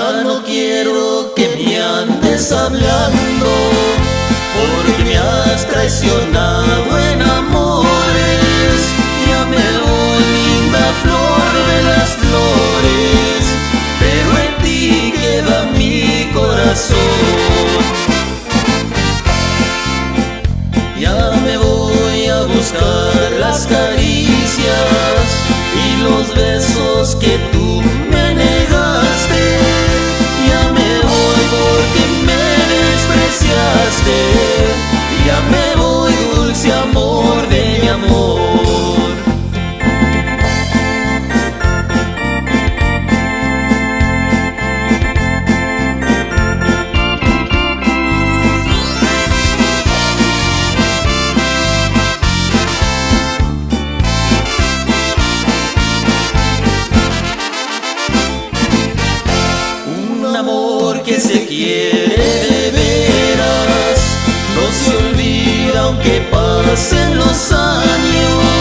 Ya no quiero que me andes hablando, porque me has traicionado en amores. Ya me voy, linda flor de las flores, pero en ti queda mi corazón. Ya me voy a buscar las caricias y los besos que tú me negaste. Ya me voy porque me despreciaste. Ya me voy, dulce amor de mi amor. Un amor que se quiere de veras no se olvida aunque pasen los años.